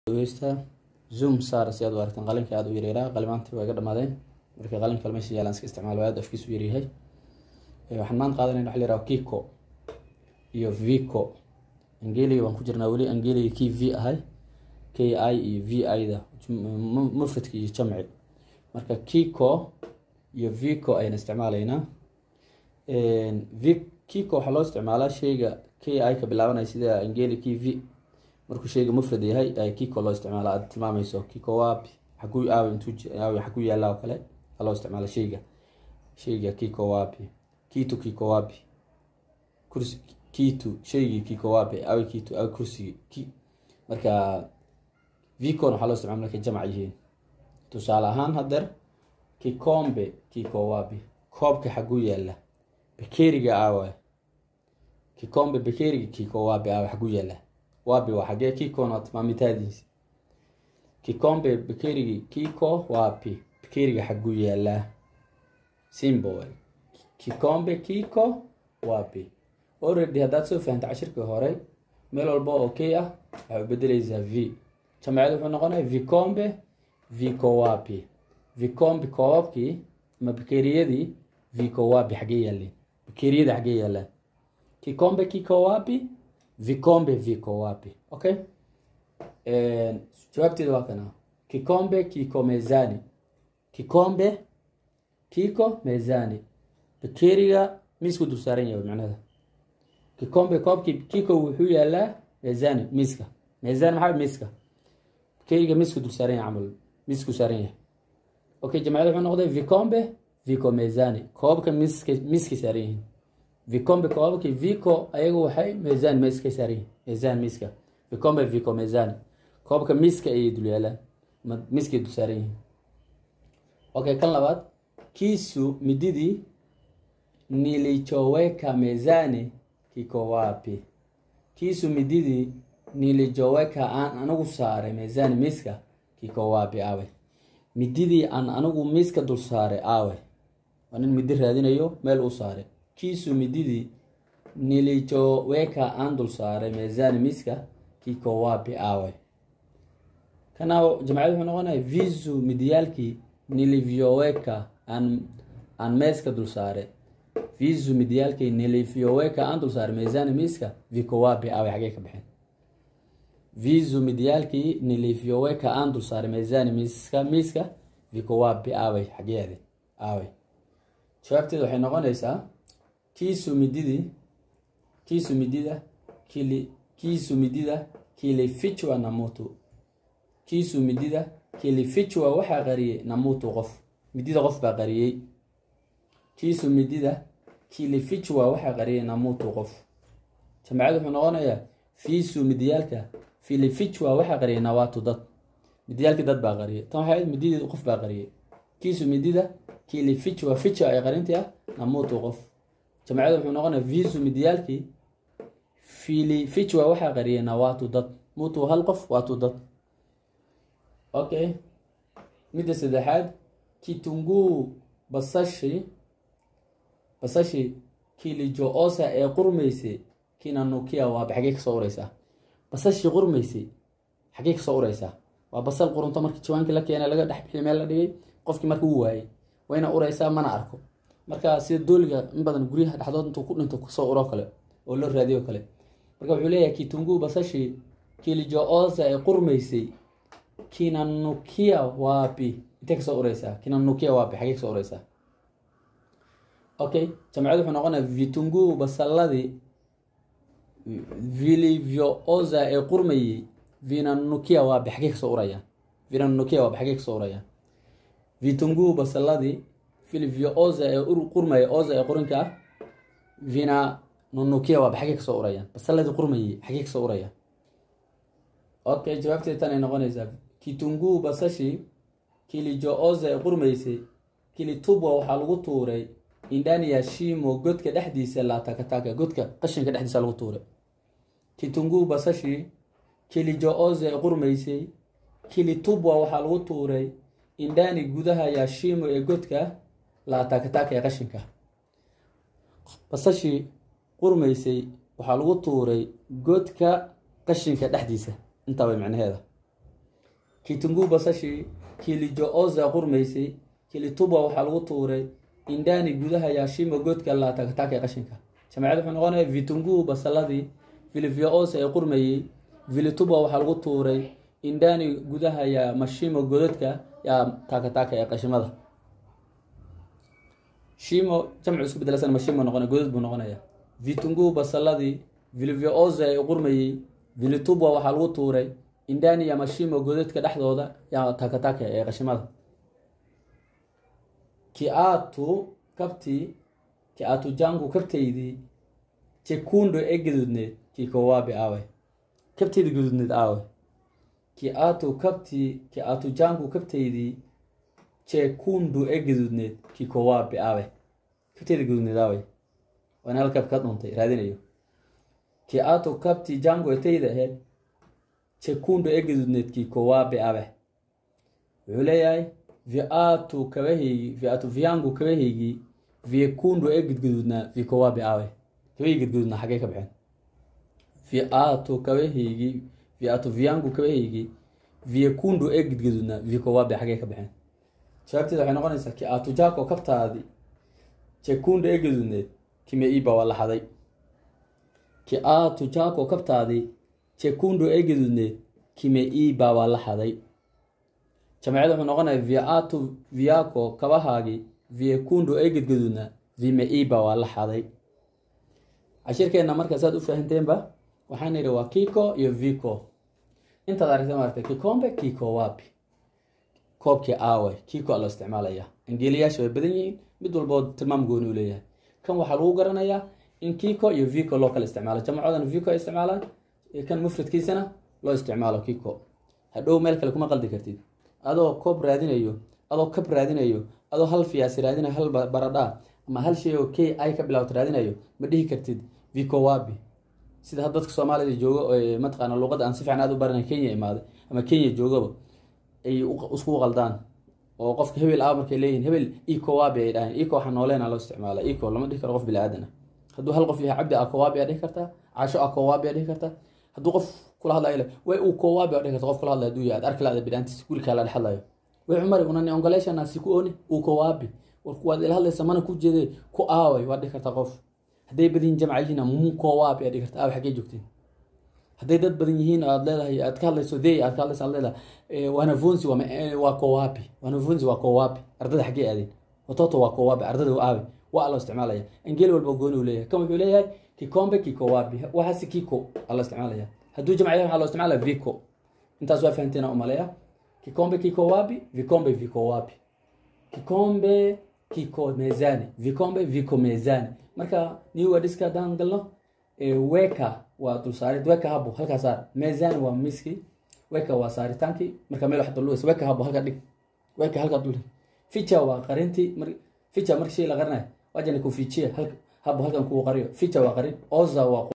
ويستا زوم صار سياد وارتن قلن كاد ويريرا قلمانتي way ga dhamaadeen markii qalin kalmeesha yaalan iska isticmaalo aad afkiisu yariyahay waxaan maan qaadanayna waxa la yiraahdo Kiko iyo Vico Angeli waan ku jirnaa wali Angeli ki V ahay KI iyo VI da mufradki iyo jamci marka Kiko iyo Vico ayna isticmaalayna Kiko waxa loo isticmaalaa shayga KI ka bilaabanay sida Angeli ki V markuu shayga mufrad yahay ay Kiko loo isticmaalaa aad tilmaamayso Kiko wapi xaguu intuu xaguu yaala kale loo isticmaala shayga Kiko wapi Kiko wapi kursi shayga Kiko wapi Kito kursi marka Vico waxa loo isticmaalaa markay jamc yihiin tusaale ahaan haddar Kikombe Kiko wapi koobka xaguu yaala bakeriga Kikombe bakeriga Kiko wapi xaguu yaala wapi waa xagee Kiko not maamitaadiis Kikombe bakeriga Kiko wapi bakeriga xaguu yaala symbol Kikombe Kiko wapi already hadaad soo fahanto cashirka hore meel walba okay ah waxa bedelaysaa V jamacadu wuxuu noqonayaa Vikombe Vico wapi Vikombe koobki ma bakeriyadii Vico wapi xagee yaaleen bakeriyada xagee yaalaan Kikombe Kiko wapi Vikombe Vico wapi okay jawaabteedu waa kana Kikombe Kiko mezani Kikombe Kiko mezani bakeriga miisku dul saaran yahay macnaheeda Kikombe koobki Kiko wuxuu yaalaa mezani miiska mezani maxaa miiska bakeriga miisku dul saaran yahay amal miisku saaran yahay okay jamacada wuxuu noqday Vikombe Vico mezani koobka miiska saaran yahay Vikombe koobki Vico ayagu waxay mezan miiska saaran mezan miiska Vikombe Vico mezani koobka miiska ay dul yaalaan miiska dul saaran okay kan labaad kisu mididi nilichoweka mezani Kiko wapi kisu mididi nilichoweka anagu saaray mezani miiska Kiko wapi awe mididi anagu miiska dul saaray awe waan midi raadinayo meel u saaray kisu mididi nilichoweka dul saaray mezani miiska Kiko wapi awe kana jamacadu wuxuu noqonayaa vizu midiyalki nilivyoweka an miiska dul saaray vizu midiyalki nilivyoweka dul saaray mezani miiska Vico wapi awe xagee ka baxeen vizu midiyalki nilivyoweka dul saaray mezani miiska Vico wapi awe xagee awe jawaabteedu waxay noqonaysaa kisu midida kilifichwa na mutu kisu midida kilifichwa waxa qariyay na mutu qof midida qof baa qariyay kisu midida kilifichwa waxa qariyay na mutu qof jamacadu wuxuu noqonayaa fiisu midiyalka filifichwa waxa qariyay na watu dad midiyalka dad baa qariyay tan waxa midida qof baa qariyay kisu midida kilifichwa fichwa ay qarintii na mutu qof jamacadu wuxuu noqonayaa vizu midiyalki filifichwa waxa qariyay na watu dad mutu hal qof watu dad okay midda saddexaad kitunguu basashi kilijoosa ee qurmaysay kinanukia waa xagee ka soo uraysaa basashi qurmaysay xagee ka soo uraysaa waa basal qurunta markii jawaanka la keenay laga dhaxbixi meel la dhigay qofkii markii uu waayay wayna uraysaa mana arko marka sida dooliga in badan guriyaha dhaxdood intuu ku dhinto kusoo uro kale oo la raadiyo kale marka wuxuu leeyahay kitunguu basashi kilijoosa ee qurmaysay kinanukia wapi intee ka soo uraysaa kinanukia wapi xagee ka soo uraysaa okay jamacadu wuxuu noqonayaa vitunguu basalladii vilivyoosa ee qurmayay vinanukia wapi xagee ka soo urayaan vinanukia wapi xagee ka soo urayaan vitunguu basalladii vilivyoosa ee qurmayay oza ee qorinka vinanukia wapi xagee ka soo urayaan basalladii qurmayay xagee ka soo urayaan okay jawaabteedu tan ay noqonaysaa kitunguu basashi kilijoosa ee qurmaysay kilitubwa waxaa lagu tuuray indani ya shimo godka dhexdiisa la takataka godka qashinka dhexdiisa lagu tuuray kitunguu basashi kilijoosa ee qurmaysay kilitubwa waxaa lagu tuuray indani gudaha ya shimo ee godka la takataka ee qashinka basashi qurmaysay waxaa lagu tuuray godka qashinka dhexdiisa inta way macnaheeda kitunguu basashii kilijo oza qurmaysay kilituba waxaa lagu tuuray indani gudaha yashimo godka la tagtaaka qashinka jamacadu wuxuu noqonayaa vitunguu basaladii filifyo oza ay qurmayay vilituba waxaa lagu tuuray indani gudaha ya mashimo godadka ya taaka ee qashimada shimo jamcu isku bedelasan mashimo noqonaya godad buu noqonayaa vitunguu basaladii filifyo oza ay qurmayay vilituba waxaa lagu tuuray indani ya mashimo godadka dhexdooda ya taaka ee qashimada kiatu jangu kabtaydii chekundo ee gadudneed kikowabi awe kabtaydi gadudneed awe kiatu jangu kabtaydii chekundo ee gadudneed kikowabi awe kabtaydi gadudneed awe waan halkab ka dhuntay raadinayo kiatu kabti jangu etayda ahayd chekundo ee gadudneed kikowabi awe wuxuu leeyahay viatu vyangu kabahaygi vyekundu ee gudgududnaa vikowabi awe kabahaygi gudgududnaa xagee ka baxeen viatu vyangu kabahaygi vyekundu ee gudgududnaa vikowabi xagee ka baxeen jawaabteeda waxay noqonaysaa kiatu jako kabtaadi jekundu ee gududneed kime iiba waa la xaday kiatu jako kabtaadi jekundu ee gududneed kime iiba waa la xaday jamacadu wuxuu noqonayaa viatu vyako kabahaagi vyekundu ee gudgududna vime iiba waa la xaday cashirkeena marka saad u faahanteenba waxaan nidhi waa kiko iyo viko intaad aragtay maaragtay kikombe kiko wapi koobkii awe kiko loo isticmaalaya ingiliyaasha way badan yihiin mid walbo tilmaam gooni u leeyahay kan waxaa lagu garanayaa in kiko iyo viko loo kala isticmaalo jamacadana viko ay isticmaalaan kan mufradkiisana loo isticmaalo kiko hadhow meel kale kuma qaldi kartid adoo koob raadinayo adoo kab raadinayo adoo hal fiyaasi raadinayo hal baradha ama hal shay oo kay ay ka bilowdo raadinayo ma dhihi kartid vikowabi sida dadka Soomaalida jooga oo matqaana luqada aan si fiican aad u baranay Kenya imaaday ama Kenya joogaba ay isku qaldaan oo qofka hebel markay leeyihiin hebel ikowabi ay dhahaan iko waxa nooleena loo isticmaala iko lama dhihi karo qof bilaadan hadduu hal qof yahay cabdi akowabi ay dhihi kartaa caasho akowabi ay dhihi kartaa hadduu qof kula hadlayo way uu kowabi ay dhihi kartaa qof kula hadlayo haduu yahay arki laada bidaantiis guriga la dhaxlayo way Umar unani ongolation si ku ooni uu kowabi warkuwaad ila hadlaysa mana ku jeeday ku aaway waa dhihi kartaa qof hadday badin jamacayina mu kowabi ay dhihi kartaa aw xagee joogteen hadday dad badan yihiin aad leedahay aad ka hadlayso aad ka hadlayso leedahay wanafunzi waa kowabi wanafunzi waa kowabi ardada xagee aadeen watoto waa kowabi ardada waa aabi waa la isticmaalaya ingeel walba gooni u leeyahay kan wuxuu leeyahay kikombe kikowabi waxa si kiko la isticmaalaya hadduu jamacayina waxa loo isticmaalaa viko intaas waa fahanteena u maleeyaa kikombe kikowabi vikombe vikowabi kikombe kiko mezani vikombe viko mezani marka ni waa diska daan galno weka waa dul saarid weka habo halka saar mezani waa miski weka waa saaritaanki marka meel wax dul weka habo halka dhig weka halka dul ficha waa qarinti ficha markii la qarnay wajana ku fichiya halka habo halkan ku qariyo ficha waa qarin oza waa